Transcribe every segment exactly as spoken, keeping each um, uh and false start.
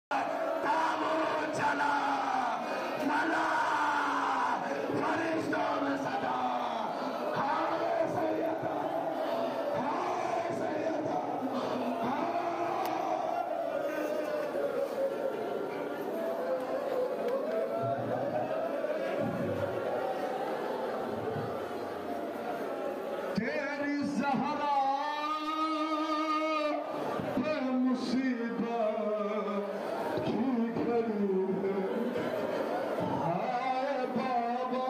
ताबूत चला, मला फरिश्तों में सदा, हाय सैयदा, हाय सैयदा, तेरी ज़हरा पे मुसीबत की घड़ी है, हाय बाबा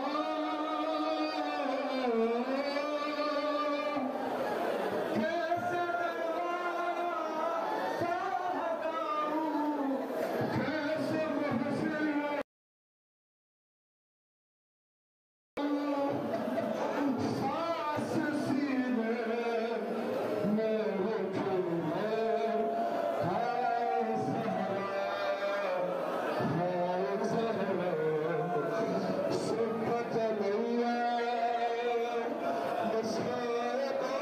कैसे दरवाज़ा हटाऊं, कैसे महज़िल सांस सीने में रखूं मैं, हाय ज़हरा, हाय ज़हरा, सिफ़त नैया मस्क़ाता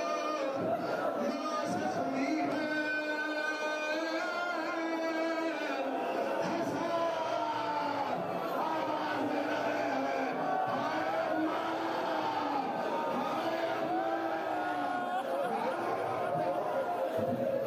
नाज़ ज़मीं है, हज़ार आवाज़ रहे, हाय अम्मा, हाय अम्मा।